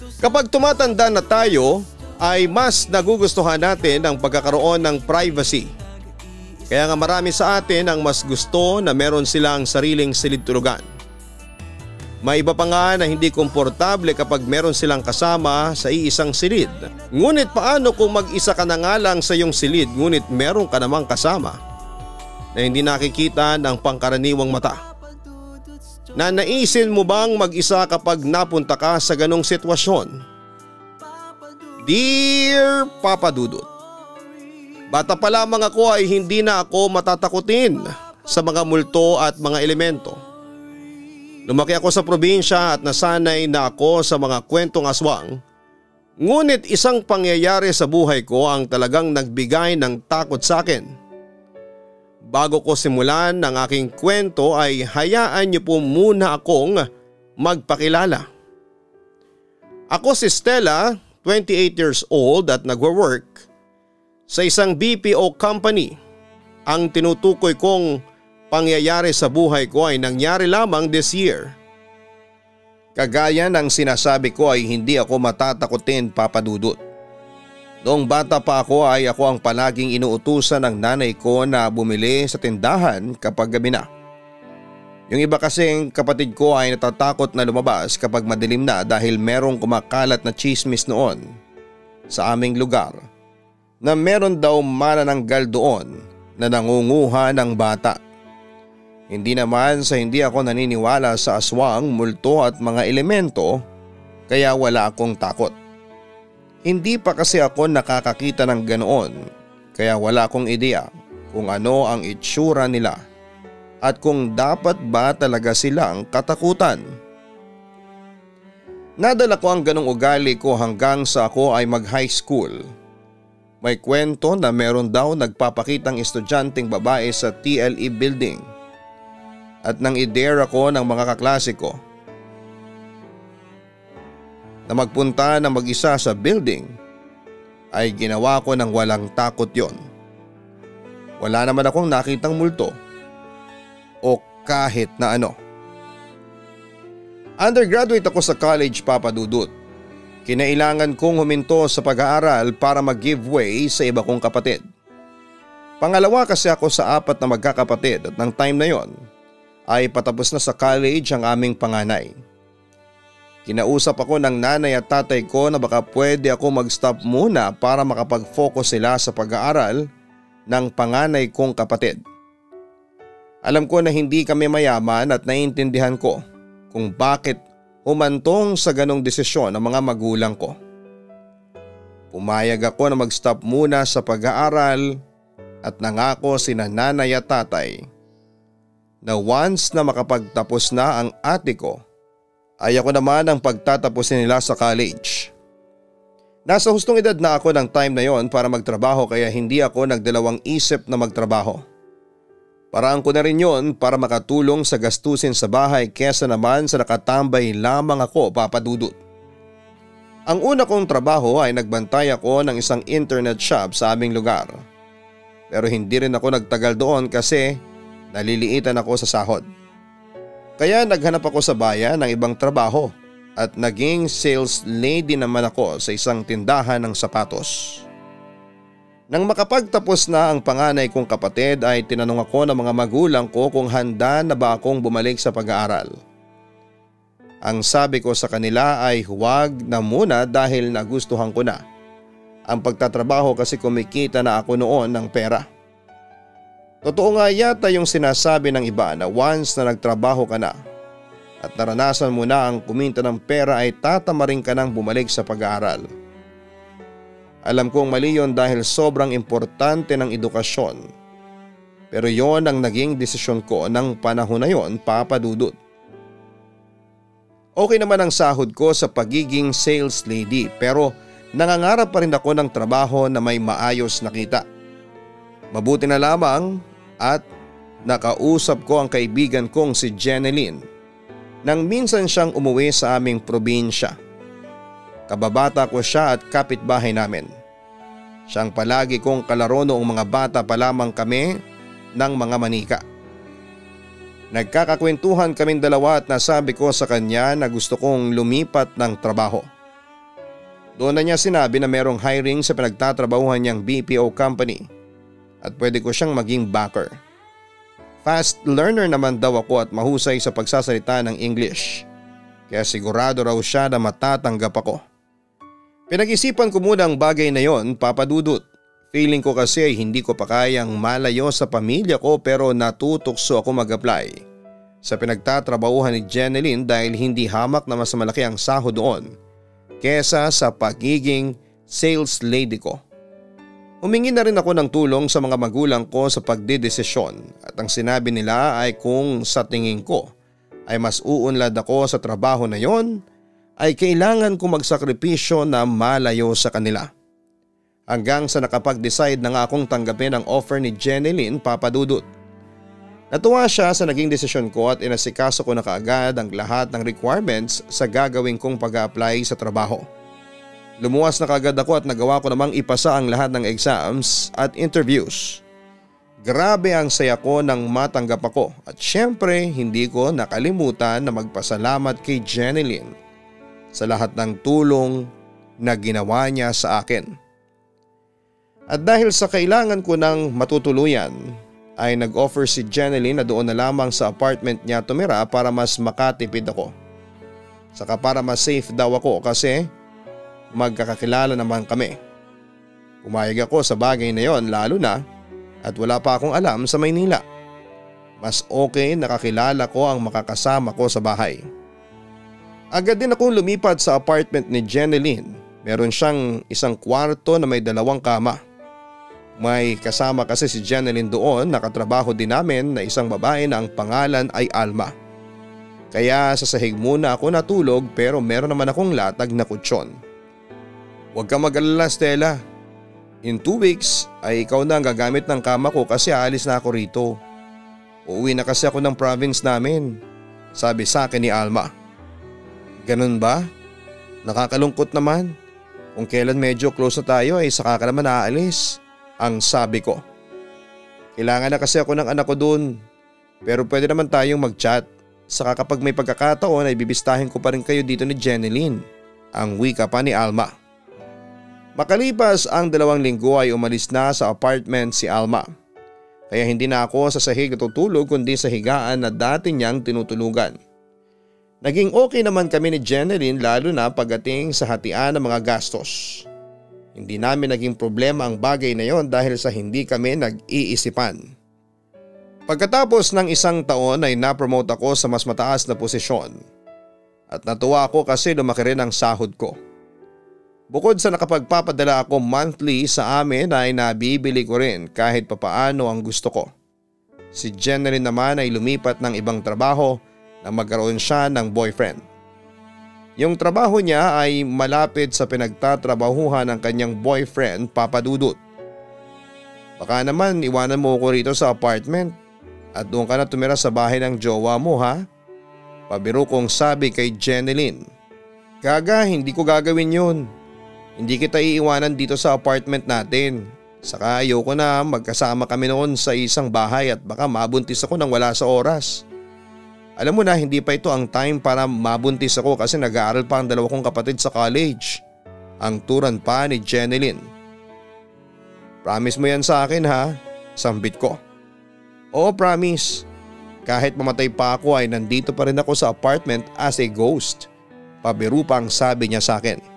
Kapag tumatanda na tayo ay mas nagugustuhan natin ang pagkakaroon ng privacy. Kaya nga marami sa atin ang mas gusto na meron silang sariling silid-tulugan. May iba pa nga na hindi komportable kapag meron silang kasama sa iisang silid. Ngunit paano kung mag-isa ka na nga lang sa iyong silid ngunit meron ka namang kasama na hindi nakikita ng pangkaraniwang mata? Nanaisin mo bang mag-isa kapag napunta ka sa ganong sitwasyon? Dear Papa Dudut, bata pa lamang ako ay hindi na ako matatakutin sa mga multo at mga elemento. Lumaki ako sa probinsya at nasanay na ako sa mga kwentong aswang. Ngunit isang pangyayari sa buhay ko ang talagang nagbigay ng takot sa akin. Bago ko simulan ang aking kwento ay hayaan niyo po muna akong magpakilala. Ako si Stella, 28 years old at nagwo-work sa isang BPO company. Ang tinutukoy kong pangyayari sa buhay ko ay nangyari lamang this year. Kagaya ng sinasabi ko ay hindi ako matatakotin, Papa Dudut. Noong bata pa ako ay ako ang palaging inuutusan ng nanay ko na bumili sa tindahan kapag gabi na. Yung iba kasing kapatid ko ay natatakot na lumabas kapag madilim na dahil merong kumakalat na chismis noon sa aming lugar na meron daw manananggal doon na nangunguha ng bata. Hindi naman sa hindi ako naniniwala sa aswang, multo at mga elemento kaya wala akong takot. Hindi pa kasi ako nakakakita ng ganoon kaya wala akong ideya kung ano ang itsura nila at kung dapat ba talaga silang katakutan. Nadala ko ang ganong ugali ko hanggang sa ako ay mag-high school. May kwento na meron daw nagpapakitang estudyanteng babae sa TLE building. At nang i-dare ako ng mga kaklase ko na magpunta ng mag-isa sa building ay ginawa ko ng walang takot yon. Wala naman akong nakitang multo o kahit na ano. Undergraduate ako sa college, Papa Dudut. Kinailangan kong huminto sa pag-aaral para mag-give way sa iba kong kapatid. Pangalawa kasi ako sa 4 na magkakapatid at ng time na yon ay patapos na sa college ang aming panganay. Kinausap ako ng nanay at tatay ko na baka pwede ako mag-stop muna para makapag-focus sila sa pag-aaral ng panganay kong kapatid. Alam ko na hindi kami mayaman at naiintindihan ko kung bakit humantong sa ganong desisyon ng mga magulang ko. Pumayag ako na mag-stop muna sa pag-aaral at nangako sina nanay at tatay na once na makapagtapos na ang ate ko ay ako naman ang pagtatapusin nila sa college. Nasa hustong edad na ako ng time na yon para magtrabaho kaya hindi ako nagdalawang isip na magtrabaho. Paraan ko na rin yon para makatulong sa gastusin sa bahay kesa naman sa nakatambay lamang ako, Papa Dudut. Ang una kong trabaho ay nagbantay ako ng isang internet shop sa aming lugar. Pero hindi rin ako nagtagal doon kasi naliliitan ako sa sahod. Kaya naghanap ako sa bayan ng ibang trabaho at naging sales lady naman ako sa isang tindahan ng sapatos. Nang makapagtapos na ang panganay kong kapatid ay tinanong ako ng mga magulang ko kung handa na ba akong bumalik sa pag-aaral. Ang sabi ko sa kanila ay huwag na muna dahil nagustuhan ko na ang pagtatrabaho kasi kumikita na ako noon ng pera. Totoo nga yata yung sinasabi ng iba na once na nagtrabaho ka na at naranasan mo na ang kumita ng pera ay tatamarin ka nang bumalik sa pag-aaral. Alam kong mali yon dahil sobrang importante ng edukasyon. Pero yon ang naging desisyon ko ng panahon na yon, Papa Dudut. Okay naman ang sahod ko sa pagiging sales lady pero nangangarap pa rin ako ng trabaho na may maayos na kita. Mabuti na lamang at nakausap ko ang kaibigan kong si Jeneline nang minsan siyang umuwi sa aming probinsya. Kababata ko siya at kapitbahay namin. Siyang palagi kong kalaro noong mga bata pa lamang kami ng mga manika. Nagkakakwentuhan kaming dalawa at nasabi ko sa kanya na gusto kong lumipat ng trabaho. Doon na niya sinabi na merong hiring sa pinagtatrabahuhan niyang BPO company at pwede ko siyang maging backer. Fast learner naman daw ako at mahusay sa pagsasalita ng English, kaya sigurado raw siya na matatanggap ako. Pinag-isipan ko muna ang bagay na yon, Papa Dudut. Feeling ko kasi ay hindi ko pa kayang malayo sa pamilya ko pero natutokso ako mag-apply sa pinagtatrabahuhan ni Jeneline dahil hindi hamak na mas malaki ang sahod doon kesa sa pagiging sales lady ko. Humingi na rin ako ng tulong sa mga magulang ko sa pagdedesisyon at ang sinabi nila ay kung sa tingin ko ay mas uunlad ako sa trabaho na yon ay kailangan kong magsakripisyo na malayo sa kanila. Hanggang sa nakapag-decide na nga akong tanggapin ang offer ni Jeneline, Papa Dudut. Natuwa siya sa naging desisyon ko at inasikaso ko na kaagad ang lahat ng requirements sa gagawin kong pag-a-apply sa trabaho. Lumuwas na kaagad ako at nagawa ko namang ipasa ang lahat ng exams at interviews. Grabe ang saya ko nang matanggap ako at syempre hindi ko nakalimutan na magpasalamat kay Jeneline sa lahat ng tulong na ginawa niya sa akin. At dahil sa kailangan ko ng matutuluyan, ay nag-offer si Jeneline na doon na lamang sa apartment niya tumira para mas makatipid ako. Saka para mas safe daw ako kasi magkakakilala naman kami. Pumayag ako sa bagay na yon lalo na at wala pa akong alam sa Maynila. Mas okay nakakilala ko ang makakasama ko sa bahay. Agad din akong lumipat sa apartment ni Jeneline. Meron siyang isang kwarto na may 2 kama. May kasama kasi si Jeneline doon, nakatrabaho din namin na isang babae na ang pangalan ay Alma. Kaya sa sahig muna ako natulog pero meron naman akong latag na kutsyon. Huwag kang mag-alala, Stella. In 2 weeks ay ikaw na ang gagamit ng kama ko kasi aalis na ako rito. Uuwi na kasi ako ng province namin, sabi sa akin ni Alma. Ganun ba? Nakakalungkot naman. Kung kailan medyo close na tayo ay saka ka naman aalis. Ang sabi ko. Kailangan na kasi ako ng anak ko dun. Pero pwede naman tayong mag-chat. Saka kapag may pagkakataon ay bibistahin ko pa rin kayo dito ni Jeneline. Ang wika pa ni Alma. Makalipas ang 2 linggo ay umalis na sa apartment si Alma. Kaya hindi na ako sa sahig natutulog kundi sa higaan na dati niyang tinutulugan. Naging okay naman kami ni Jeneline lalo na pagdating sa hatian ng mga gastos. Hindi namin naging problema ang bagay na yon dahil sa hindi kami nag-iisipan. Pagkatapos ng 1 taon ay na-promote ako sa mas mataas na posisyon. At natuwa ako kasi lumaki rin ang sahod ko. Bukod sa nakapagpapadala ako monthly sa amin ay nabibili ko rin kahit papaano ang gusto ko. Si Jeneline naman ay lumipat ng ibang trabaho na magkaroon siya ng boyfriend. Yung trabaho niya ay malapit sa pinagtatrabahuhan ng kanyang boyfriend, Papa Dudut. Baka naman iwanan mo ko rito sa apartment at doon ka na tumira sa bahay ng jowa mo, ha? Pabiro kong sabi kay Jeneline. Gaga, hindi ko gagawin yun. Hindi kita iiwanan dito sa apartment natin. Saka ayoko na magkasama kami noon sa isang bahay at baka mabuntis ako nang wala sa oras. Alam mo na hindi pa ito ang time para mabuntis ako kasi nag-aaral pa ang 2 kong kapatid sa college. Ang turan pa ni Jeneline. Promise mo yan sa akin, ha? Sambit ko. Oo, promise. Kahit mamatay pa ako ay nandito pa rin ako sa apartment as a ghost. Pabiro pang sabi niya sa akin.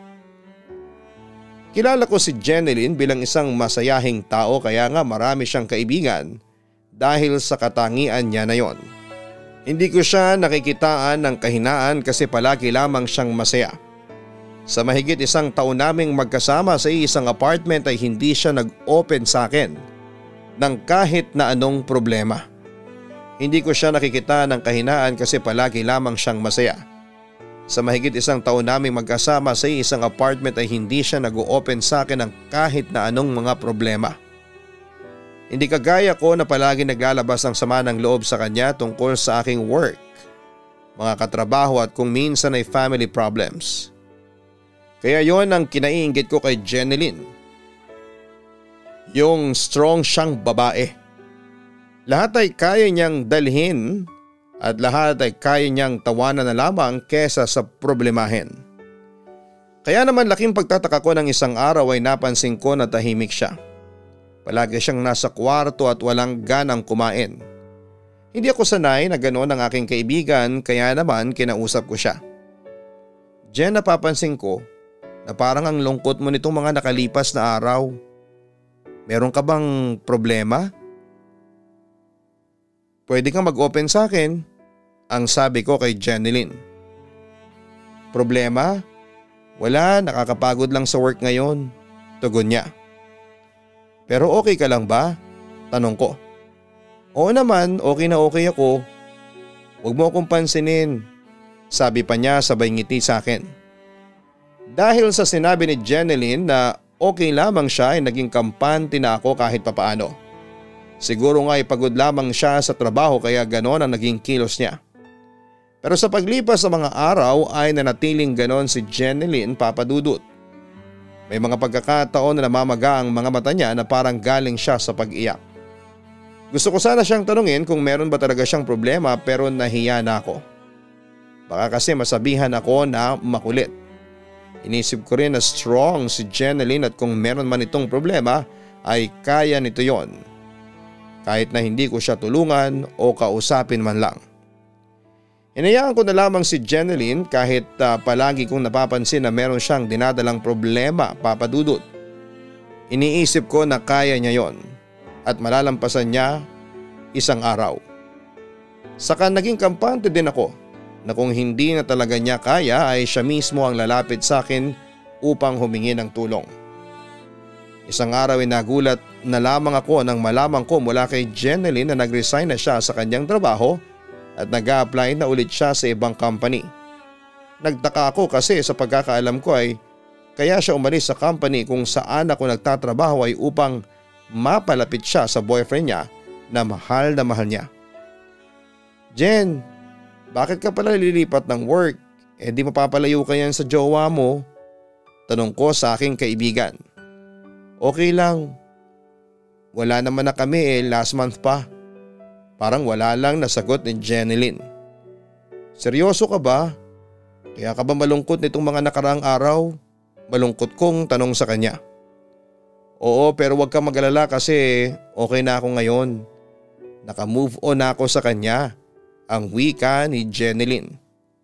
Kilala ko si Jeneline bilang isang masayahing tao kaya nga marami siyang kaibigan dahil sa katangian niya na yon. Hindi ko siya nakikitaan ng kahinaan kasi palagi lamang siyang masaya. Sa mahigit 1 taon naming magkasama sa isang apartment ay hindi siya nag-open sa akin ng kahit na anong problema. Hindi ko siya nakikita ng kahinaan kasi palagi lamang siyang masaya. Sa mahigit 1 taon naming magkasama sa isang apartment ay hindi siya nag-open sa akin ng kahit na anong mga problema. Hindi kagaya ko na palagi naglalabas ng sama ng loob sa kanya tungkol sa aking work, mga katrabaho at kung minsan ay family problems. Kaya yon ang kinaiinggit ko kay Jeneline. Yung strong siyang babae. Lahat ay kaya niyang dalhin at lahat ay kaya niyang tawanan na lamang kesa sa problemahin. Kaya naman laking pagtataka ko ng isang araw ay napansin ko na tahimik siya. Palagi siyang nasa kwarto at walang ganang kumain. Hindi ako sanay na gano'n ang aking kaibigan kaya naman kinausap ko siya. Jen, napapansin ko na parang ang lungkot mo nitong mga nakalipas na araw. Meron ka bang problema? Pwede kang mag-open sa akin, ang sabi ko kay Jeneline. Problema? Wala, nakakapagod lang sa work ngayon, tugon niya. Pero okay ka lang ba? Tanong ko. Oo naman, okay na okay ako. Huwag mo akong pansinin, sabi pa niya sabay ngiti sa akin. Dahil sa sinabi ni Jeneline na okay lamang siya ay naging kampante na ako kahit papaano. Siguro nga ay pagod lamang siya sa trabaho kaya ganon ang naging kilos niya. Pero sa paglipas sa mga araw ay nanatiling ganon si Jeneline, Papa Dudut. May mga pagkakataon na namamaga ang mga mata niya na parang galing siya sa pag-iyak. Gusto ko sana siyang tanungin kung meron ba talaga siyang problema pero nahiya na ako. Baka kasi masabihan ako na makulit. Inisip ko rin na strong si Jeneline at kung meron man itong problema ay kaya nito yon. Kahit na hindi ko siya tulungan o kausapin man lang. Hinayaan ko na lamang si Jeneline kahit palagi kong napapansin na meron siyang dinadalang problema, Papa Dudut. Iniisip ko na kaya niya yon at malalampasan niya isang araw. Saka naging kampante din ako na kung hindi na talaga niya kaya ay siya mismo ang lalapit sa akin upang humingi ng tulong. Isang araw ay nagulat na lamang ako nang malaman ko mula kay Jeneline na nag-resign na siya sa kanyang trabaho at nag-a-apply na ulit siya sa ibang company. Nagtaka ako kasi sa pagkakaalam ko ay kaya siya umalis sa company kung saan ako nagtatrabaho ay upang mapalapit siya sa boyfriend niya na mahal niya. Jen, bakit ka pala lilipat ng work? Di mapapalayo ka yan sa jowa mo? Tanong ko sa aking kaibigan. Okay lang. Wala naman na kami last month pa. Parang wala lang nasagot ni Jeneline. Seryoso ka ba? Kaya ka ba malungkot nitong mga nakaraang araw? Malungkot kong tanong sa kanya. Oo, pero wag kang mag-alala kasi okay na ako ngayon. Naka-move on na ako sa kanya, ang wika ni Jeneline.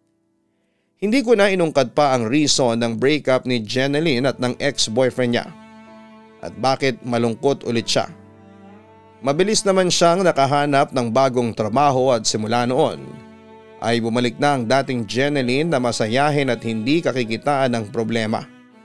Hindi ko na inungkad pa ang reason ng breakup ni Jeneline at ng ex-boyfriend niya. At bakit malungkot ulit siya. Mabilis naman siyang nakahanap ng bagong trabaho at simula noon ay bumalik na ang dating Jeneline na masayahin at hindi kakikitaan ng problema.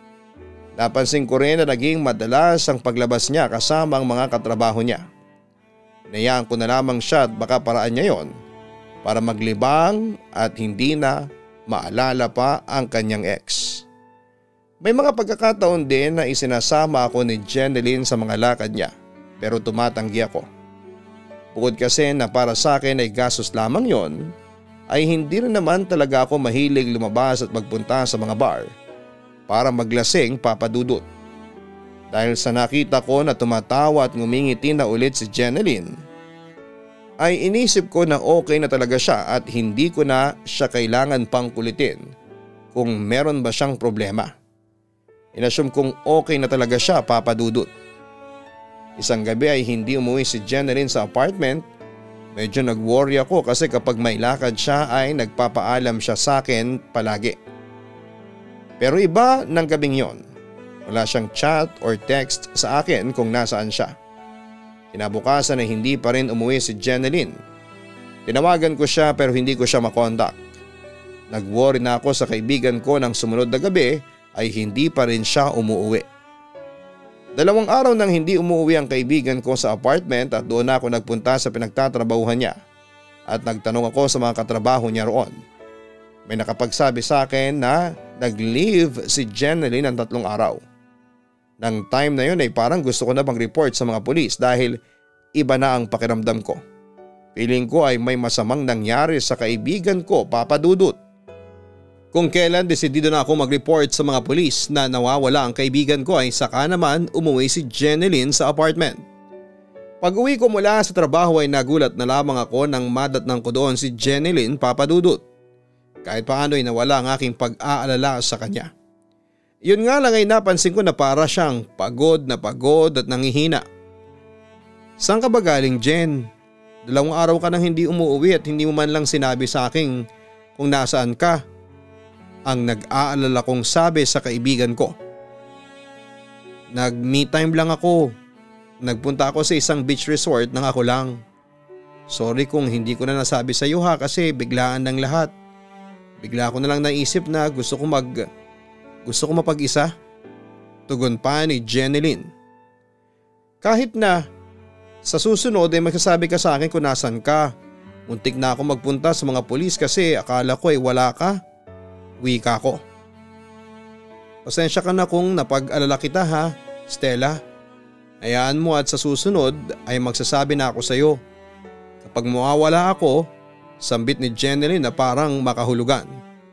Napansin ko rin na naging madalas ang paglabas niya kasama ang mga katrabaho niya. Hinayaan ko na lamang siya at baka paraan niya yon para maglibang at hindi na maalala pa ang kanyang ex. May mga pagkakataon din na isinasama ako ni Jeneline sa mga lakad niya pero tumatanggi ako. Bukod kasi na para sa akin ay gastos lamang yon, ay hindi rin naman talaga ako mahilig lumabas at magpunta sa mga bar para maglasing, Papa Dudut. Dahil sa nakita ko na tumatawa at ngumingiti na ulit si Jeneline, ay inisip ko na okay na talaga siya at hindi ko na siya kailangan pang kulitin kung meron ba siyang problema. Inassume kong okay na talaga siya, Papa Dudut. Isang gabi ay hindi umuwi si Jeneline sa apartment. Medyo nag-worry ako kasi kapag may lakad siya ay nagpapaalam siya sa akin palagi. Pero iba ng gabing yon. Wala siyang chat or text sa akin kung nasaan siya. Kinabukasan ay hindi pa rin umuwi si Jeneline. Tinawagan ko siya pero hindi ko siya makontak. Nag-worry na ako sa kaibigan ko ng sumunod na gabi ay hindi pa rin siya umuwi. 2 araw nang hindi umuwi ang kaibigan ko sa apartment at doon ako nagpunta sa pinagtatrabahuhan niya at nagtanong ako sa mga katrabaho niya roon. May nakapagsabi sa akin na nag-leave si Jeneline ng 3 araw. Nang time na yun ay parang gusto ko na bang report sa mga pulis dahil iba na ang pakiramdam ko. Feeling ko ay may masamang nangyari sa kaibigan ko, Papa Dudut. Kung kailan desidido na ako mag-report sa mga pulis na nawawala ang kaibigan ko ay saka naman umuwi si Jeneline sa apartment. Pag uwi ko mula sa trabaho ay nagulat na lamang ako nang madatnang ko doon si Jeneline, Papa Dudut. Kahit paano ay nawala ang aking pag-aalala sa kanya. Yun nga lang ay napansin ko na para siyang pagod at nangihina. Saan ka ba galing, Jen? 2 araw ka nang hindi umuwi at hindi mo man lang sinabi sa akin kung nasaan ka. Ang nag-aalala kong sabi sa kaibigan ko. Nag-me time lang ako. Nagpunta ako sa isang beach resort nang ako lang. Sorry kung hindi ko na nasabi sa iyo ha kasi biglaan ng lahat. Bigla ko na lang naisip na gusto ko mapag-isa. Tugon pa ni Jeneline. Kahit na sa susunod ay magsasabi ka sa akin kung nasan ka. Muntik na ako magpunta sa mga pulis kasi akala ko ay wala ka. Wika ko. Pasensya ka na kung napag-alala kita ha, Stella. Hayaan mo at sa susunod ay magsasabi na ako sa iyo. Kapag mawawala ako, sambit ni Jeneline na parang makahulugan.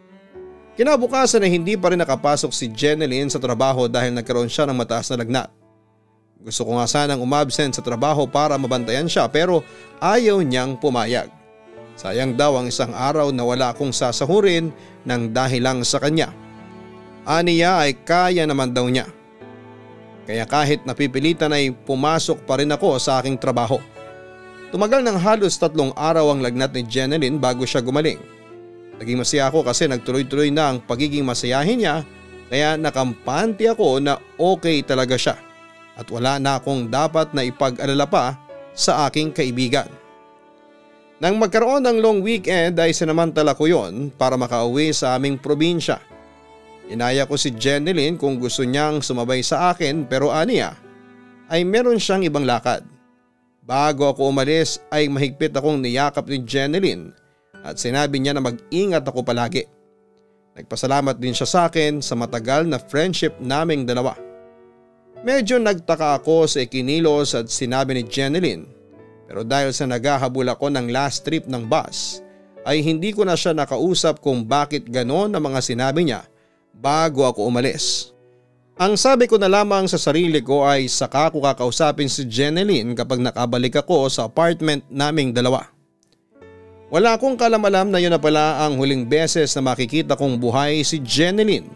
Kinabukasan ay hindi pa rin nakapasok si Jeneline sa trabaho dahil nagkaroon siya ng mataas na lagnat. Gusto ko nga sanang umabsent sa trabaho para mabantayan siya pero ayaw niyang pumayag. Sayang daw ang 1 araw na wala akong sasahurin ng dahil lang sa kanya. Aniya ay kaya naman daw niya. Kaya kahit napipilitan ay pumasok pa rin ako sa aking trabaho. Tumagal ng halos 3 araw ang lagnat ni Jeneline bago siya gumaling. Naging masaya ako kasi nagtuloy-tuloy na ang pagiging masayahin niya kaya nakampante ako na okay talaga siya at wala na akong dapat na ipag-alala pa sa aking kaibigan. Nang magkaroon ng long weekend ay sinamantala ko yon para makauwi sa aming probinsya. Inaya ko si Jeneline kung gusto niyang sumabay sa akin pero aniya ay meron siyang ibang lakad. Bago ako umalis ay mahigpit akong niyakap ni Jeneline at sinabi niya na mag-ingat ako palagi. Nagpasalamat din siya sa akin sa matagal na friendship naming dalawa. Medyo nagtaka ako sa ikinilos at sinabi ni Jeneline. Pero dahil sa naghahabol ako ng last trip ng bus ay hindi ko na siya nakausap kung bakit ganon ang mga sinabi niya bago ako umalis. Ang sabi ko na lamang sa sarili ko ay saka ko kakausapin si Jeneline kapag nakabalik ako sa apartment naming dalawa. Wala akong kalamalam na yun na pala ang huling beses na makikita kong buhay si Jeneline.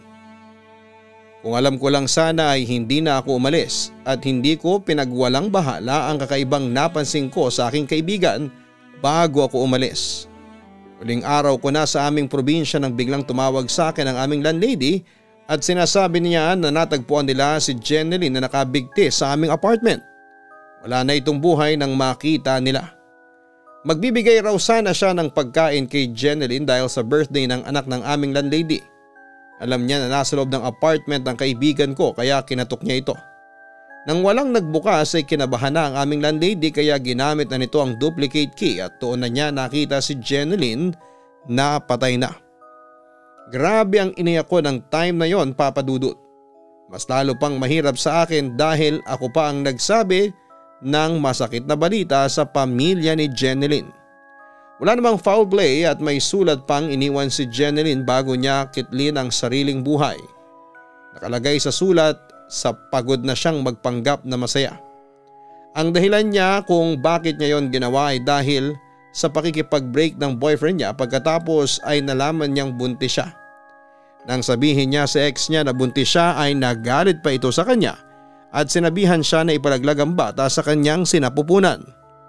Kung alam ko lang sana ay hindi na ako umalis at hindi ko pinagwalang bahala ang kakaibang napansin ko sa aking kaibigan bago ako umalis. Huling araw ko na sa aming probinsya nang biglang tumawag sa akin ang aming landlady at sinasabi niya na natagpuan nila si Jeneline na nakabigti sa aming apartment. Wala na itong buhay nang makita nila. Magbibigay raw sana siya ng pagkain kay Jeneline dahil sa birthday ng anak ng aming landlady. Alam niya na nasa loob ng apartment ang kaibigan ko kaya kinatok niya ito. Nang walang nagbukas ay kinabahan na ang aming landlady kaya ginamit na nito ang duplicate key at doon na niya nakita si Jeneline na patay na. Grabe ang iniyak ko ng time na yon, Papa Dudut. Mas lalo pang mahirap sa akin dahil ako pa ang nagsabi ng masakit na balita sa pamilya ni Jeneline. Wala namang foul play at may sulat pang iniwan si Jeneline bago niya kitlin ang sariling buhay. Nakalagay sa sulat sa pagod na siyang magpanggap na masaya. Ang dahilan niya kung bakit niya yon ginawa ay dahil sa pakikipag-break ng boyfriend niya pagkatapos ay nalaman niyang buntis siya. Nang sabihin niya sa ex niya na buntis siya ay nagalit pa ito sa kanya at sinabihan siya na ipalaglag ang bata sa kanyang sinapupunan.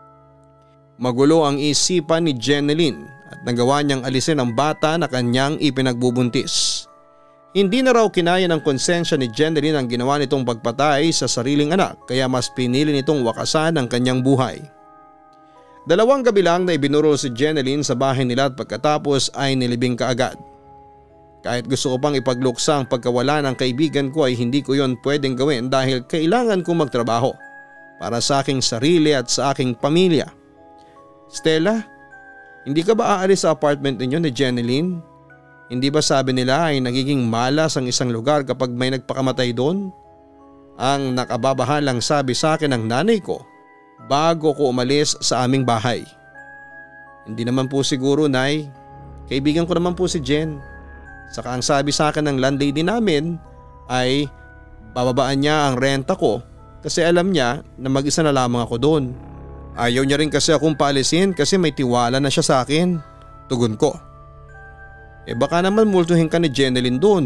Magulo ang isipan ni Jeneline at nagawa niyang alisin ang bata na kanyang ipinagbubuntis. Hindi na raw kinaya ng konsensya ni Jeneline ang ginawa nitong pagpatay sa sariling anak kaya mas pinili nitong wakasan ang kanyang buhay. 2 gabi lang na ibinurol si Jeneline sa bahay nila at pagkatapos ay nilibing kaagad. Kahit gusto ko pang ipagluksa ang pagkawala ng kaibigan ko ay hindi ko yon pwedeng gawin dahil kailangan kong magtrabaho para sa aking sarili at sa aking pamilya. Stella, hindi ka ba aalis sa apartment ninyo ni Jeneline? Hindi ba sabi nila ay nagiging malas ang isang lugar kapag may nagpakamatay doon? Ang nakababahalang sabi sa akin ng nanay ko bago ko umalis sa aming bahay. Hindi naman po siguro, Nay. Kaibigan ko naman po si Jen. Saka ang sabi sa akin ng landlady namin ay bababaan niya ang renta ko kasi alam niya na mag-isa na lamang ako doon. Ayaw niya rin kasi akong paalisin kasi may tiwala na siya sa akin. Tugon ko. Baka naman multuhin ka ni Jeneline doon.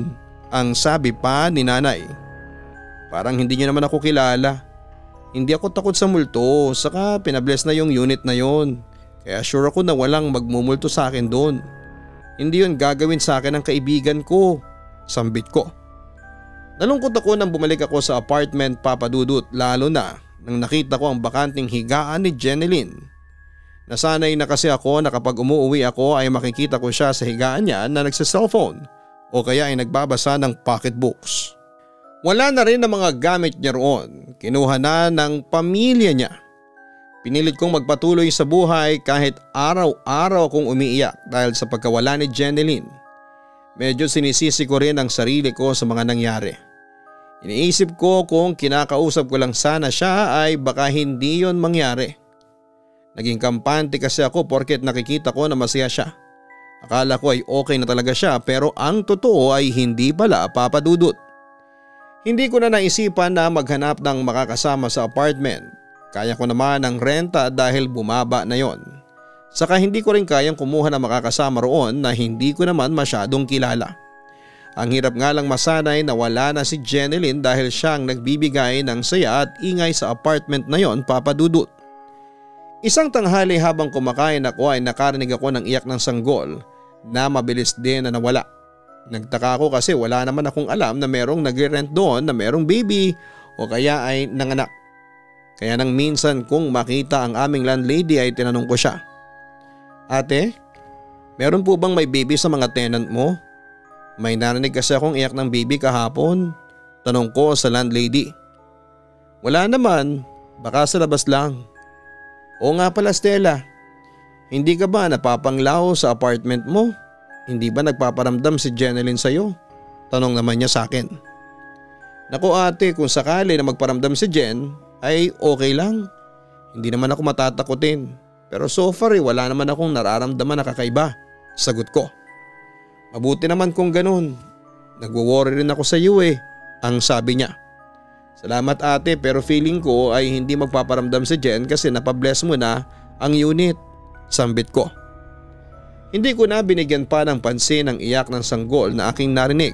Ang sabi pa ni nanay. Parang hindi niyo naman ako kilala. Hindi ako takot sa multo, saka pinabless na yung unit na yon. Kaya sure ako na walang magmumulto sa akin doon. Hindi yun gagawin sa akin ng kaibigan ko. Sambit ko. Nalungkot ako nang bumalik ako sa apartment, Papa Dudut, lalo na nang nakita ko ang bakanting higaan ni Jeneline. Nasanay na kasi ako na kapag umuwi ako ay makikita ko siya sa higaan niya na nagsa-cellphone o kaya ay nagbabasa ng pocketbooks. Wala na rin ang mga gamit niya roon, kinuha na ng pamilya niya. Pinilit kong magpatuloy sa buhay kahit araw-araw akong umiiyak dahil sa pagkawala ni Jeneline. Medyo sinisisi ko rin ang sarili ko sa mga nangyari. Iniisip ko kung kinakausap ko lang sana siya ay baka hindi yon mangyari. Naging kampante kasi ako porket nakikita ko na masaya siya. Akala ko ay okay na talaga siya pero ang totoo ay hindi pala, Papa Dudut. Hindi ko na naisipan na maghanap ng makakasama sa apartment. Kaya ko naman ang renta dahil bumaba na yon. Saka hindi ko rin kayang kumuha ng makakasama roon na hindi ko naman masyadong kilala. Ang hirap nga lang masanay na wala na si Jeneline dahil siya ang nagbibigay ng saya at ingay sa apartment na yon, Papa Dudut. Isang tanghali habang kumakain ako ay nakarinig ako ng iyak ng sanggol na mabilis din na nawala. Nagtaka ako kasi wala naman akong alam na merong nagre-rent doon na merong baby o kaya ay nanganak. Kaya nang minsan kung makita ang aming landlady ay tinanong ko siya. Ate, meron po bang may baby sa mga tenant mo? May narinig kasi akong iyak ng baby kahapon. Tanong ko sa landlady. Wala naman, baka sa labas lang. Oo nga pala Stella, hindi ka ba napapanglaw sa apartment mo? Hindi ba nagpaparamdam si Jeneline sa'yo? Tanong naman niya sa akin. Naku ate, kung sakali na magparamdam si Jen ay okay lang. Hindi naman ako matatakutin. Pero so far wala naman akong nararamdaman na kakaiba. Sagot ko. Mabuti naman kung ganun. Nagwo-worry rin ako sa iyo ang sabi niya. Salamat ate pero feeling ko ay hindi magpaparamdam si Jen kasi napabless mo na ang unit. Sambit ko. Hindi ko na binigyan pa ng pansin ang iyak ng sanggol na aking narinig.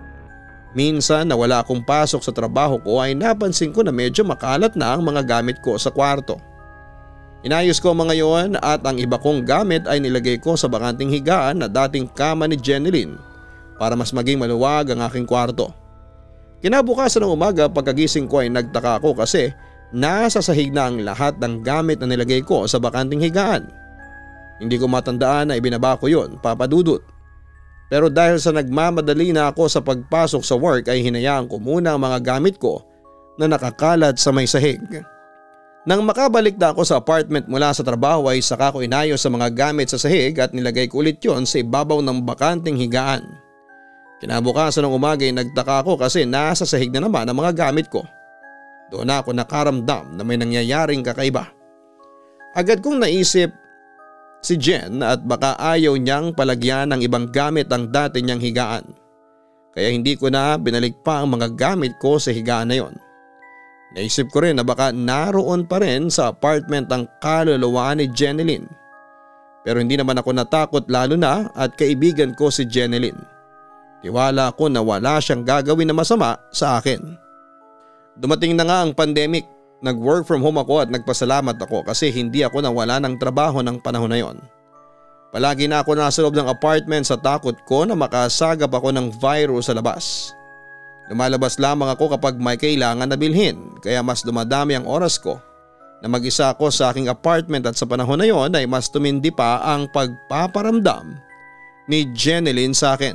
Minsan na wala akong pasok sa trabaho ko ay napansin ko na medyo makalat na ang mga gamit ko sa kwarto. Inayos ko mga yon at ang iba kong gamit ay nilagay ko sa bakanting higaan na dating kama ni Jeneline para mas maging maluwag ang aking kwarto. Kinabukasan ng umaga pagkagising ko ay nagtaka ako kasi nasa sahig na ang lahat ng gamit na nilagay ko sa bakanting higaan. Hindi ko matandaan na ibinaba ko yon, Papa Dudut. Pero dahil sa nagmamadali na ako sa pagpasok sa work ay hinayaan ko muna ang mga gamit ko na nakakalat sa may sahig. Nang makabalik na ako sa apartment mula sa trabaho ay saka ko inayos sa mga gamit sa sahig at nilagay ko ulit yon sa ibabaw ng bakanting higaan. Kinabukasan ng umaga ay nagtaka ako kasi nasa sahig na naman ang mga gamit ko. Doon ako nakaramdam na may nangyayaring kakaiba. Agad kong naisip si Jen at baka ayaw niyang palagyan ng ibang gamit ang dati niyang higaan. Kaya hindi ko na binalik pa ang mga gamit ko sa higaan na yon. Naisip ko rin na baka naroon pa rin sa apartment ang kaluluwa ni Jeneline. Pero hindi naman ako natakot lalo na at kaibigan ko si Jeneline. Tiwala ako na wala siyang gagawin na masama sa akin. Dumating na nga ang pandemic. Nag-work from home ako at nagpasalamat ako kasi hindi ako nawala ng trabaho ng panahon na yon. Palagi na ako nasa loob ng apartment sa takot ko na makasagap ako ng virus sa labas. Lumalabas lamang ako kapag may kailangan na bilhin kaya mas dumadami ang oras ko na mag-isa ako sa aking apartment at sa panahon na yon ay mas tumindi pa ang pagpaparamdam ni Jeneline sa akin.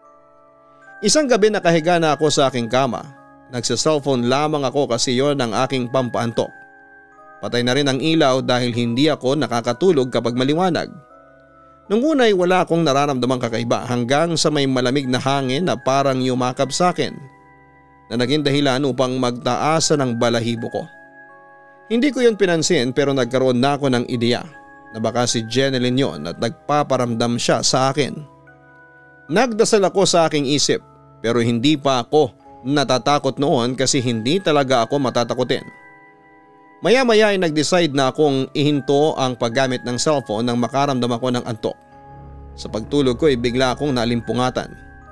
Isang gabi nakahiga na ako sa aking kama. Nagsa-cellphone lamang ako kasi yon ang aking pampaantok. Patay na rin ang ilaw dahil hindi ako nakakatulog kapag maliwanag. Nung una ay wala akong nararamdamang kakaiba hanggang sa may malamig na hangin na parang yumakap sa akin na naging dahilan upang magtaasan ang balahibo ko. Hindi ko yon pinansin pero nagkaroon na ako ng ideya na baka si Jeneline yon at nagpaparamdam siya sa akin. Nagdasal ako sa aking isip pero hindi pa ako natatakot noon kasi hindi talaga ako matatakutin. Maya-maya ay nag-decide na akong ihinto ang paggamit ng cellphone nang makaramdam ako ng antok. Sa pagtulog ko ay bigla akong nalimpungatan.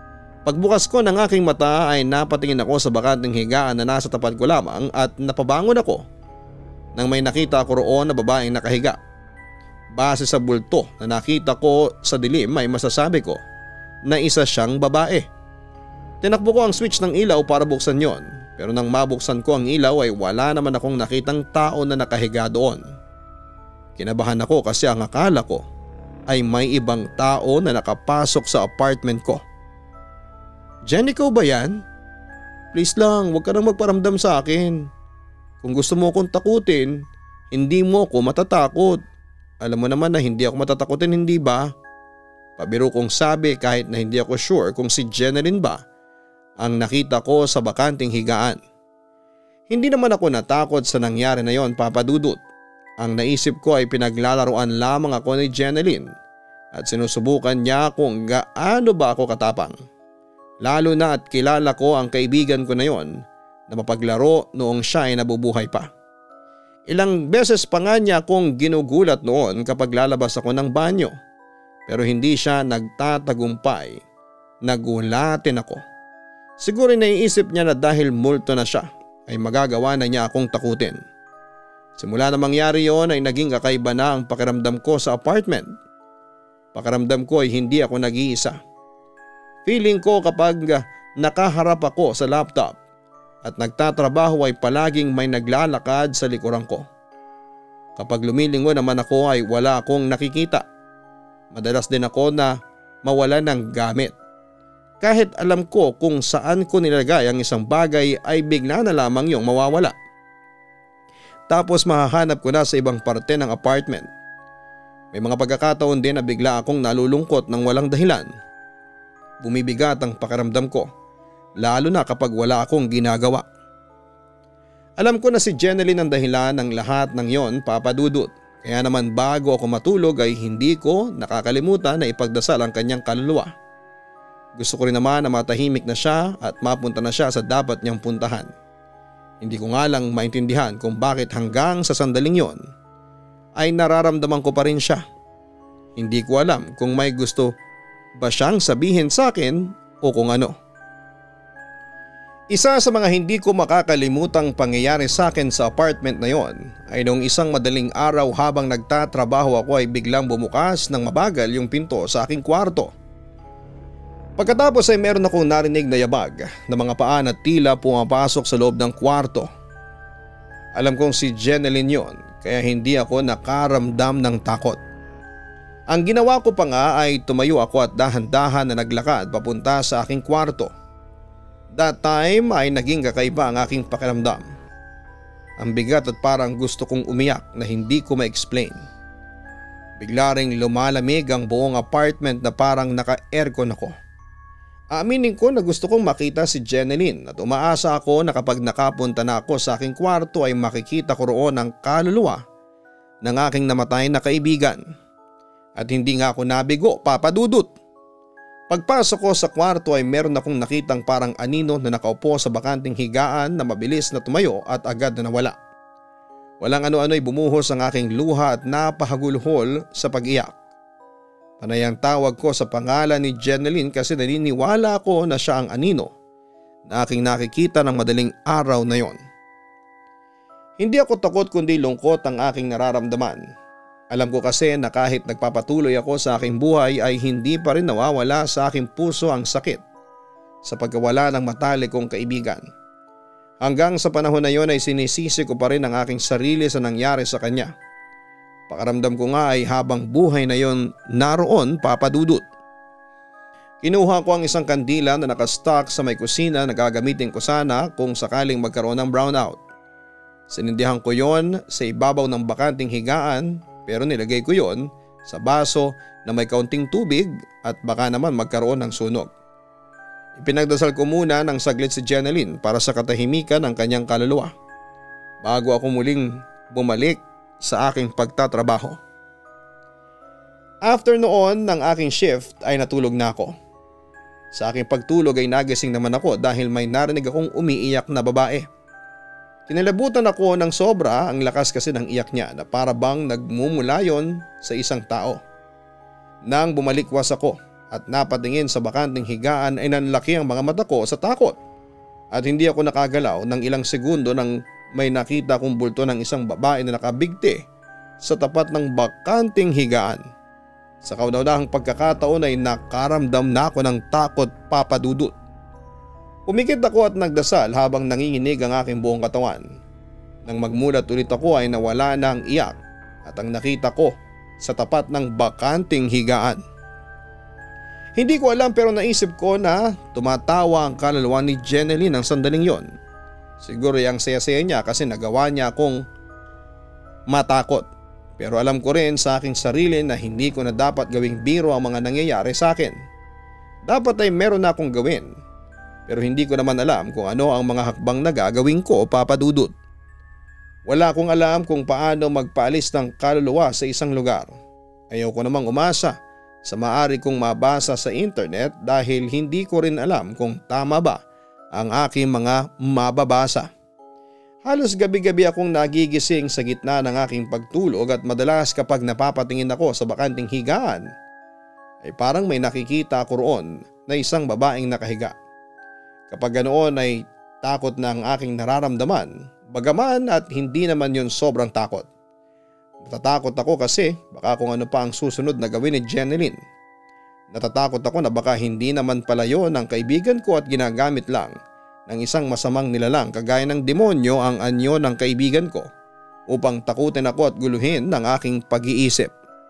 Pagbukas ko ng aking mata ay napatingin ako sa bakanting higaan na nasa tapat ko lamang at napabangon ako nang may nakita ko roon na babaeng nakahiga. Base sa bulto na nakita ko sa dilim ay masasabi ko na isa siyang babae. Tinakbo ko ang switch ng ilaw para buksan yon, pero nang mabuksan ko ang ilaw ay wala naman akong nakitang tao na nakahiga doon. Kinabahan ako kasi ang akala ko ay may ibang tao na nakapasok sa apartment ko. "Jen, ikaw ba yan? Please lang, huwag ka nang magparamdam sa akin. Kung gusto mo akong takutin, hindi mo ako matatakot. Alam mo naman na hindi ako matatakutin, hindi ba?" Pabiro kong sabi kahit na hindi ako sure kung si Jeneline ba ang nakita ko sa bakanting higaan. Hindi naman ako natakot sa nangyari na yon, Papa Dudut. Ang naisip ko ay pinaglalaruan lamang ako ni Jeneline at sinusubukan niya kung gaano ba ako katapang. Lalo na at kilala ko ang kaibigan ko na yon na mapaglaro noong siya ay nabubuhay pa. Ilang beses pa nga niya akong ginugulat noon kapag lalabas ako ng banyo, pero hindi siya nagtatagumpay. Nagulatin ako. Siguro naiisip niya na dahil multo na siya ay magagawa na niya akong takutin. Simula na mangyari yon ay naging kakaiba na ang pakiramdam ko sa apartment. Pakiramdam ko ay hindi ako nag-iisa. Feeling ko kapag nakaharap ako sa laptop at nagtatrabaho ay palaging may naglalakad sa likuran ko. Kapag lumilingon naman ako ay wala akong nakikita. Madalas din ako na mawala ng gamit. Kahit alam ko kung saan ko nilagay ang isang bagay ay bigla na lamang yung mawawala. Tapos mahahanap ko na sa ibang parte ng apartment. May mga pagkakataon din na bigla akong nalulungkot ng walang dahilan. Bumibigat ang pakiramdam ko, lalo na kapag wala akong ginagawa. Alam ko na si Jeneline ang dahilan ng lahat ng yon, Papa Dudut. Kaya naman bago ako matulog ay hindi ko nakakalimutan na ipagdasal ang kanyang kaluluwa. Gusto ko rin naman na matahimik na siya at mapunta na siya sa dapat niyang puntahan. Hindi ko nga lang maintindihan kung bakit hanggang sa sandaling yon ay nararamdaman ko pa rin siya. Hindi ko alam kung may gusto ba siyang sabihin sa akin o kung ano. Isa sa mga hindi ko makakalimutang pangyayari sa akin sa apartment na yon ay noong isang madaling araw habang nagtatrabaho ako ay biglang bumukas ng mabagal yung pinto sa aking kwarto. Pagkatapos ay meron akong narinig na yabag na mga paa at tila pumapasok sa loob ng kwarto. Alam kong si Jeneline yon kaya hindi ako nakaramdam ng takot. Ang ginawa ko pa nga ay tumayo ako at dahan-dahan na naglakad papunta sa aking kwarto. That time ay naging kakaiba ang aking pakiramdam. Ang bigat at parang gusto kong umiyak na hindi ko ma-explain. Bigla ring lumalamig ang buong apartment na parang naka-aircon ako. Aminin ko na gusto kong makita si Jeneline at umaasa ako na kapag nakapunta na ako sa aking kwarto ay makikita ko roon ang kaluluwa ng aking namatay na kaibigan. At hindi nga ako nabigo, Papa Dudut. Pagpasok ko sa kwarto ay meron akong nakitang parang anino na nakaupo sa bakanting higaan na mabilis na tumayo at agad na nawala. Walang ano-ano'y bumuhos ang aking luha at napahagulhol sa pag-iyak. Panay ang tawag ko sa pangalan ni Jeneline kasi naniniwala ako na siya ang anino na aking nakikita ng madaling araw na yon. Hindi ako takot kundi lungkot ang aking nararamdaman. Alam ko kasi na kahit nagpapatuloy ako sa aking buhay ay hindi pa rin nawawala sa aking puso ang sakit sa pagkawala ng matalik kong kaibigan. Hanggang sa panahon na yon ay sinisisi ko pa rin ang aking sarili sa nangyari sa kanya. Pakaramdam ko nga ay habang buhay na yon naroon, Papa Dudut. Kinuha ko ang isang kandila na nakastock sa may kusina na gagamitin ko sana kung sakaling magkaroon ng brownout. Sinindihan ko yon sa ibabaw ng bakanting higaan pero nilagay ko yon sa baso na may kaunting tubig at baka naman magkaroon ng sunog. Ipinagdasal ko muna ng saglit si Jeneline para sa katahimikan ng kanyang kaluluwa bago ako muling bumalik sa aking pagtatrabaho. After noon ng aking shift ay natulog na ako. Sa aking pagtulog ay nagising naman ako dahil may narinig akong umiiyak na babae. Kinilabutan ako ng sobra, ang lakas kasi ng iyak niya na para bang nagmumula yon sa isang tao. Nang bumalikwas ako at napatingin sa bakanting higaan ay nanlaki ang mga mata ko sa takot. At hindi ako nakagalaw ng ilang segundo nang may nakita kong bulto ng isang babae na nakabigti sa tapat ng bakanting higaan. Sa kauna-unahang pagkakataon ay nakaramdam na ako ng takot, Papa Dudut. Pumikit ako at nagdasal habang nanginginig ang aking buong katawan. Nang magmulat ulit ako ay nawala na ang iyak at ang nakita ko sa tapat ng bakanting higaan. Hindi ko alam pero naisip ko na tumatawa ang kaluluwa ni Jeneline ng sandaling yon. Siguro yung saya-saya niya kasi nagawa niya akong matakot. Pero alam ko rin sa aking sarili na hindi ko na dapat gawing biro ang mga nangyayari sa akin. Dapat ay meron na akong gawin. Pero hindi ko naman alam kung ano ang mga hakbang na gagawin ko, Papa Dudut. Wala akong alam kung paano magpaalis ng kaluluwa sa isang lugar. Ayaw ko namang umasa sa maaari kong mabasa sa internet dahil hindi ko rin alam kung tama ba ang aking mga mababasa. Halos gabi-gabi akong nagigising sa gitna ng aking pagtulog at madalas kapag napapatingin ako sa bakanting higaan ay parang may nakikita ako roon na isang babaeng nakahiga. Kapag ganoon ay takot na ang aking nararamdaman, bagaman at hindi naman yun sobrang takot. Natatakot ako kasi baka kung ano pa ang susunod na gawin ni Jeneline. Natatakot ako na baka hindi naman pala yun ang kaibigan ko at ginagamit lang ng isang masamang nilalang kagaya ng demonyo ang anyo ng kaibigan ko upang takutin ako at guluhin ng aking pag-iisip.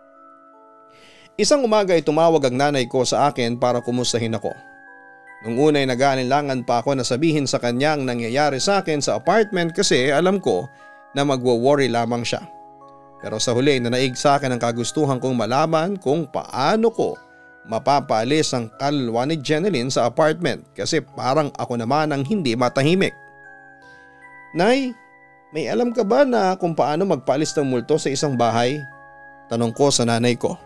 Isang umaga ay tumawag ang nanay ko sa akin para kumustahin ako. Nung una ay nag-aalinlangan pa ako na sabihin sa kanya ang nangyayari sa akin sa apartment kasi alam ko na magwo-worry lamang siya. Pero sa huli nanaig sa akin ang kagustuhan kong malaman kung paano ko mapapaalis ang kaluluwa ni Jeneline sa apartment kasi parang ako naman ang hindi matahimik. Nay, may alam ka ba na kung paano magpaalis ng multo sa isang bahay? Tanong ko sa nanay ko.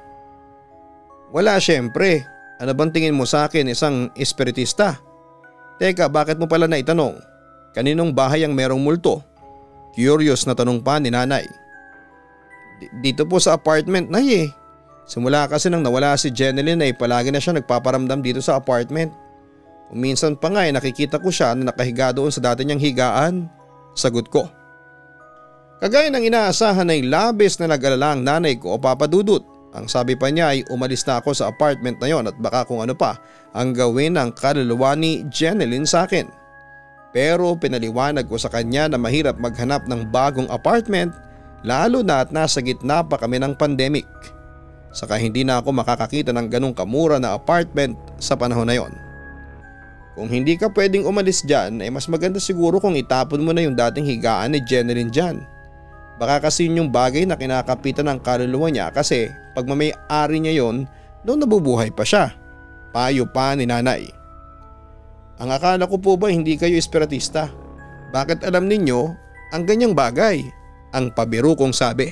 Wala syempre. Ano bang tingin mo sa akin, isang espiritista? Teka, bakit mo pala naitanong? Kaninong bahay ang merong multo? Curious na tanong pa ni nanay. Dito po sa apartment, nay eh. Simula kasi nang nawala si Jeneline ay palagi na siya nagpaparamdam dito sa apartment. Kung minsan pa nga ay nakikita ko siya na nakahiga doon sa dati niyang higaan. Sagot ko. Kagaya ng inaasahan ay labis na nag-alala ang nanay ko o Papa Dudut. Ang sabi pa niya ay umalis na ako sa apartment na yon at baka kung ano pa ang gawin ng kaluluwa ni Jeneline sa akin. Pero pinaliwanag ko sa kanya na mahirap maghanap ng bagong apartment lalo na at nasa gitna pa kami ng pandemic. Saka hindi na ako makakakita ng ganong kamura na apartment sa panahon na yon. Kung hindi ka pwedeng umalis dyan ay mas maganda siguro kung itapon mo na yung dating higaan ni Jeneline dyan. Baka kasi yun yung bagay na kinakapitan ng kaluluwa niya kasi pag mamay-ari niya yon, noon nabubuhay pa siya. Payo pa ni nanay. Ang akala ko po ba hindi kayo espiritista? Bakit alam ninyo ang ganyang bagay? Ang pabiro kong sabi.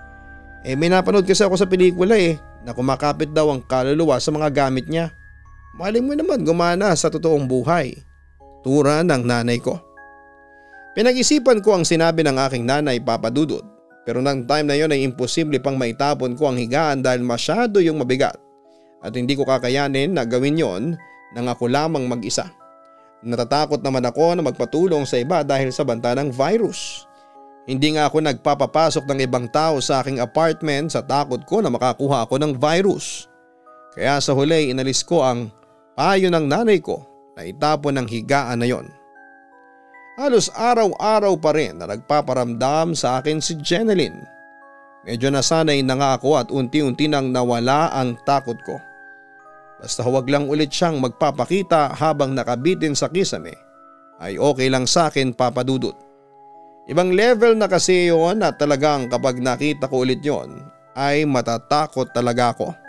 May napanood kasi ako sa pelikula na kumakapit daw ang kaluluwa sa mga gamit niya. Malay mo naman gumana sa totoong buhay. Tura ng nanay ko. Pinag-isipan ko ang sinabi ng aking nanay, Papa Dudut, pero nang time na yon ay imposible pang maitapon ko ang higaan dahil masyado yung mabigat at hindi ko kakayanin na gawin yon nang ako lamang mag-isa. Natatakot naman ako na magpatulong sa iba dahil sa banta ng virus. Hindi nga ako nagpapapasok ng ibang tao sa aking apartment sa takot ko na makakuha ako ng virus. Kaya sa huli inalis ko ang payo ng nanay ko na itapon ng higaan na yon. Halos araw-araw pa rin na nagpaparamdam sa akin si Jeneline. Medyo nasanay na nga ako at unti-unti nang nawala ang takot ko. Basta huwag lang ulit siyang magpapakita habang nakabitin sa kisame ay okay lang sa akin, Papa Dudut. Ibang level na kasi yun at talagang kapag nakita ko ulit yon ay matatakot talaga ako.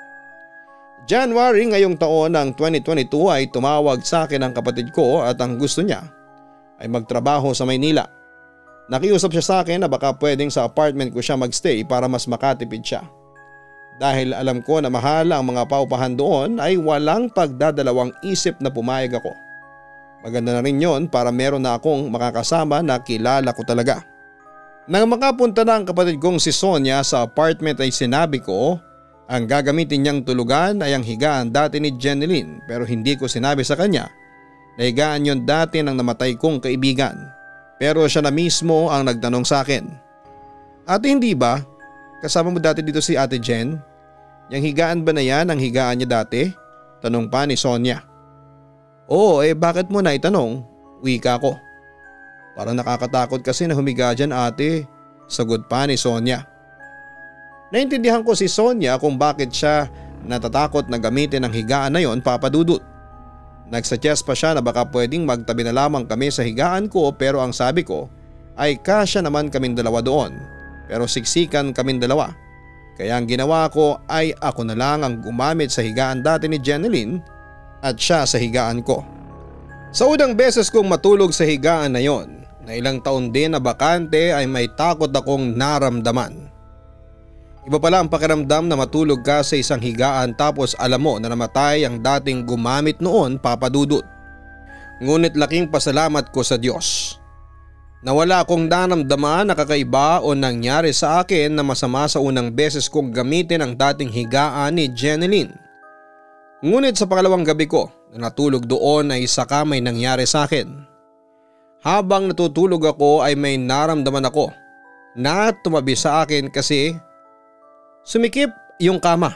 January ngayong taon ng 2022 ay tumawag sa akin ang kapatid ko at ang gusto niya ay magtrabaho sa Maynila. Nakiusap siya sa akin na baka pwedeng sa apartment ko siya magstay para mas makatipid siya. Dahil alam ko na mahal ang mga paupahan doon ay walang pagdadalawang isip na pumayag ako. Maganda na rin yon para meron na akong makakasama na kilala ko talaga. Nang makapunta na ang kapatid kong si Sonia sa apartment ay sinabi ko Ang gagamitin niyang tulugan ay ang higaan dati ni Jeneline pero hindi ko sinabi sa kanya na higaan yon dati ng namatay kong kaibigan. Pero siya na mismo ang nagtanong sa akin. Ate, hindi ba? Kasama mo dati dito si Ate Jen? Yang higaan ba na yan ang higaan niya dati? Tanong pa ni Sonia. Oo, bakit mo na itanong? Wika ko. Parang nakakatakot kasi na humiga dyan ate. Sagot pa ni Sonia. Naintindihan ko si Sonia kung bakit siya natatakot na gamitin ang higaan na yon, Papa Dudut. Nagsuggest pa siya na baka pwedeng magtabi na lamang kami sa higaan ko pero ang sabi ko ay kasya naman kaming dalawa doon pero siksikan kaming dalawa. Kaya ang ginawa ko ay ako na lang ang gumamit sa higaan dati ni Jeneline at siya sa higaan ko. Sa unang beses kong matulog sa higaan na yon, na ilang taon din na bakante ay may takot akong naramdaman. Iba pala ang pakiramdam na matulog ka sa isang higaan tapos alam mo na namatay ang dating gumamit noon, Papa Dudut. Ngunit laking pasalamat ko sa Diyos na wala akong naramdaman na kakaiba o nangyari sa akin na masama sa unang beses kong gamitin ang dating higaan ni Jeneline. Ngunit sa pangalawang gabi ko na natulog doon ay saka may nangyari sa akin. Habang natutulog ako ay may naramdaman ako na tumabi sa akin kasi sumikip yung kama.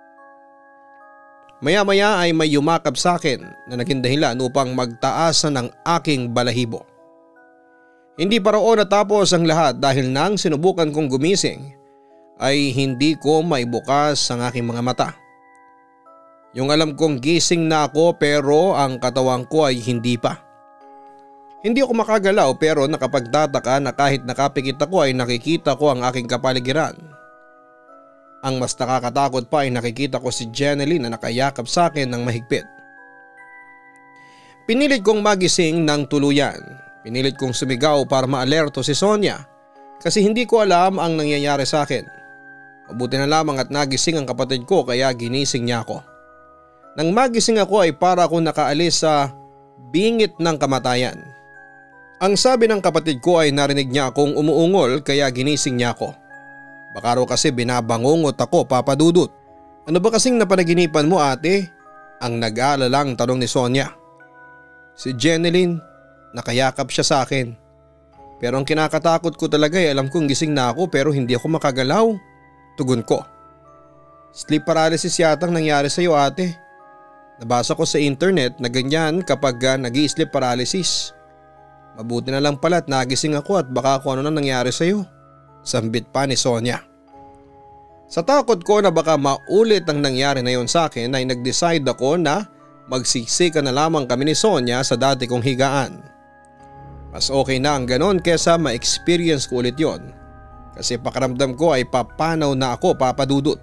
Maya-maya ay may yumakap sa akin na naging dahilan upang magtaasan ng aking balahibo. Hindi pa roon natapos ang lahat dahil nang sinubukan kong gumising ay hindi ko maibukas ang aking mga mata. Yung alam kong gising na ako pero ang katawan ko ay hindi pa. Hindi ako makagalaw pero nakapagtataka na kahit nakapikit ako ay nakikita ko ang aking kapaligiran. Ang mas nakakatakot pa ay nakikita ko si Jeneline na nakayakap sa akin ng mahigpit. Pinilit kong magising ng tuluyan. Pinilit kong sumigaw para maalerto si Sonia kasi hindi ko alam ang nangyayari sa akin. Mabuti na lamang at nagising ang kapatid ko kaya ginising niya ako. Nang magising ako ay para akong nakaalis sa bingit ng kamatayan. Ang sabi ng kapatid ko ay narinig niya akong umuungol kaya ginising niya ako. Baka raw kasi binabangungot ako, Papa Dudut. Ano ba kasing napanaginipan mo ate? Ang nag-aalalang tanong ni Sonia. Si Jeneline, nakayakap siya sa akin. Pero ang kinakatakot ko talaga ay alam kong gising na ako pero hindi ako makagalaw. Tugon ko. Sleep paralysis yatang nangyari sa iyo ate. Nabasa ko sa internet na ganyan kapag nag-i-sleep paralysis. Mabuti na lang pala at nagising ako at baka kung ano na nangyari sa iyo. Sambit pa ni Sonia. Sa takot ko na baka maulit ang nangyari na yon sa akin ay nag-decide ako na magsiksika na lamang kami ni Sonia sa dati kong higaan. Mas okay na ang ganon kesa ma-experience ko ulit yon. Kasi pakiramdam ko ay papanaw na ako, Papa Dudut.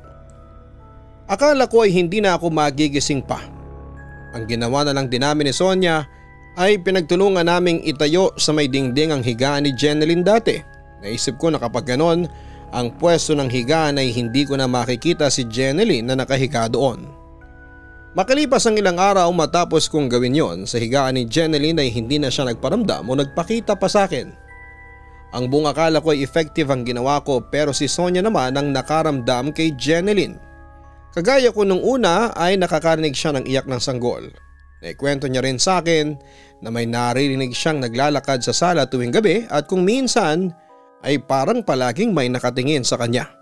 Akala ko ay hindi na ako magigising pa. Ang ginawa na lang din namin ni Sonia ay pinagtulungan naming itayo sa may dingding ang higaan ni Jeneline dati. Naisip ko na kapag ganon, ang pwesto ng higaan ay hindi ko na makikita si Jeneline na nakahiga doon. Makalipas ang ilang araw matapos kong gawin yon, sa higaan ni Jeneline ay hindi na siya nagparamdam o nagpakita pa sa akin. Ang buong akala ko ay effective ang ginawa ko pero si Sonia naman ang nakaramdam kay Jeneline. Kagaya ko nung una ay nakakarinig siya ng iyak ng sanggol. Naikwento niya rin sa akin na may naririnig siyang naglalakad sa sala tuwing gabi at kung minsan ay parang palaging may nakatingin sa kanya.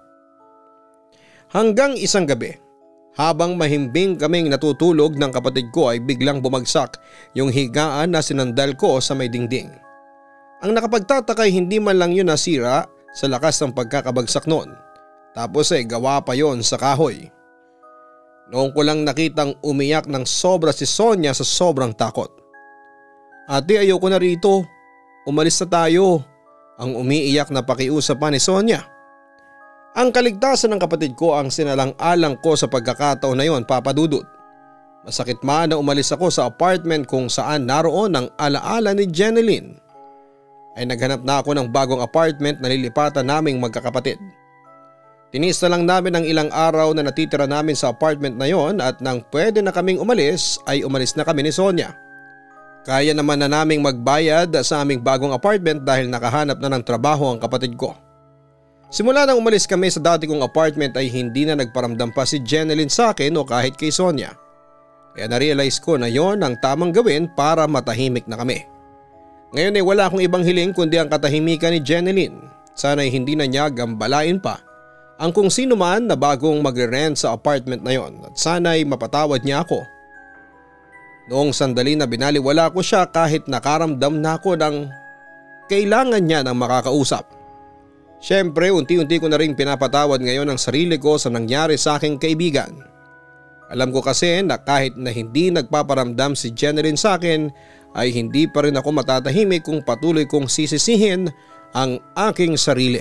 Hanggang isang gabi, habang mahimbing kaming natutulog ng kapatid ko ay biglang bumagsak yung higaan na sinandal ko sa may dingding. Ang nakapagtataka ay hindi man lang yun nasira sa lakas ng pagkakabagsak noon. Tapos ay gawa pa yon sa kahoy. Noong ko lang nakitang umiyak ng sobra si Sonia sa sobrang takot. Ate, ayoko na rito. Umalis na tayo. Ang umiiyak na pakiusap pa ni Sonia. Ang kaligtasan ng kapatid ko ang sinalang-alang ko sa pagkakataon na yon, Papa Dudut. Masakit man na umalis ako sa apartment kung saan naroon ang alaala ni Jeneline. Ay naghanap na ako ng bagong apartment na lilipatan naming magkakapatid. Tinis na lang namin ang ilang araw na natitira namin sa apartment na yon at nang pwede na kaming umalis ay umalis na kami ni Sonia. Kaya naman na naming magbayad sa aming bagong apartment dahil nakahanap na ng trabaho ang kapatid ko. Simula nang umalis kami sa dati kong apartment ay hindi na nagparamdam pa si Jeneline sa akin o kahit kay Sonia. Kaya na-realize ko na yon ang tamang gawin para matahimik na kami. Ngayon ay wala akong ibang hiling kundi ang katahimikan ni Jeneline. Sana'y hindi na niya gambalain pa ang kung sino man na bagong magre-rent sa apartment na yon at sana'y mapatawad niya ako. Noong sandali na binaliwala ko siya kahit nakaramdam na ako ng kailangan niya ng makakausap. Siyempre unti-unti ko na rin pinapatawad ngayon ang sarili ko sa nangyari sa aking kaibigan. Alam ko kasi na kahit na hindi nagpaparamdam si Jeneline sa akin ay hindi pa rin ako matatahimik kung patuloy kong sisisihin ang aking sarili.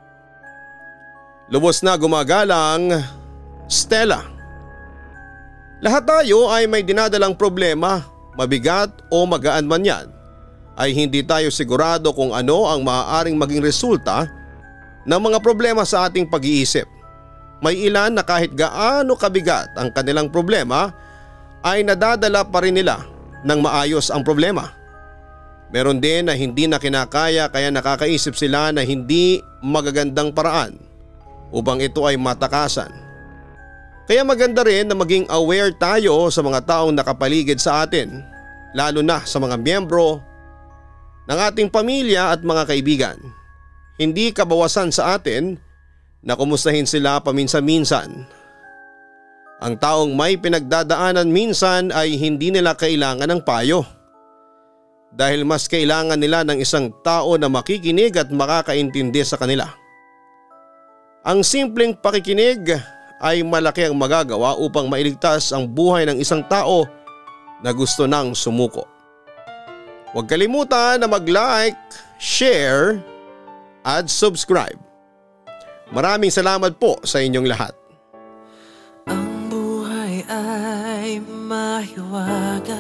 Lubos na gumagalang, Stella. Lahat tayo ay may dinadalang problema, mabigat o magaan man yan, ay hindi tayo sigurado kung ano ang maaaring maging resulta ng mga problema sa ating pag-iisip. May ilan na kahit gaano kabigat ang kanilang problema ay nadadala pa rin nila ng maayos ang problema. Meron din na hindi na kinakaya kaya nakakaisip sila na hindi magagandang paraan upang ito ay matakasan. Kaya maganda rin na maging aware tayo sa mga taong nakapaligid sa atin, lalo na sa mga miyembro ng ating pamilya at mga kaibigan. Hindi kabawasan sa atin na kumustahin sila paminsan-minsan. Ang taong may pinagdadaanan minsan ay hindi nila kailangan ng payo. Dahil mas kailangan nila ng isang tao na makikinig at makakaintindi sa kanila. Ang simpleng pakikinig ay malaki ang magagawa upang mailigtas ang buhay ng isang tao na gusto nang sumuko. Huwag kalimutan na mag-like, share at subscribe. Maraming salamat po sa inyong lahat. Ang buhay ay mahiwaga,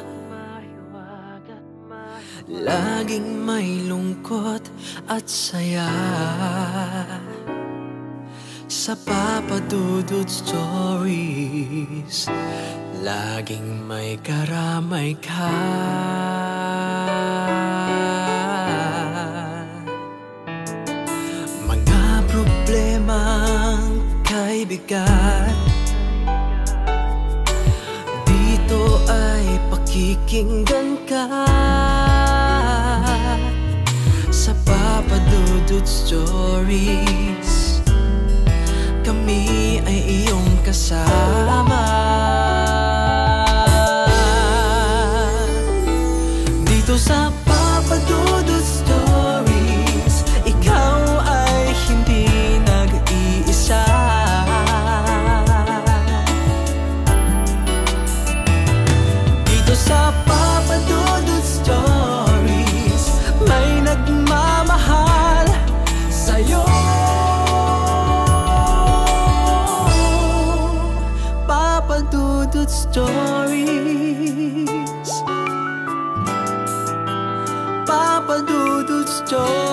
laging may lungkot at saya. Sa Papa Dudut Stories, laging may karamay ka. Problemang kay bigat, dito ay pakikinggan ka. Sa Papa Dudut Stories, kami ay iyong kasama. Dito sa Papa Dudut Stories, ikaw ay hindi nag-iisa. Dito sa Papa Dudut Stories, may nagmamahal sa'yo. Papa Dudut Stories, Papa Dudut Stories.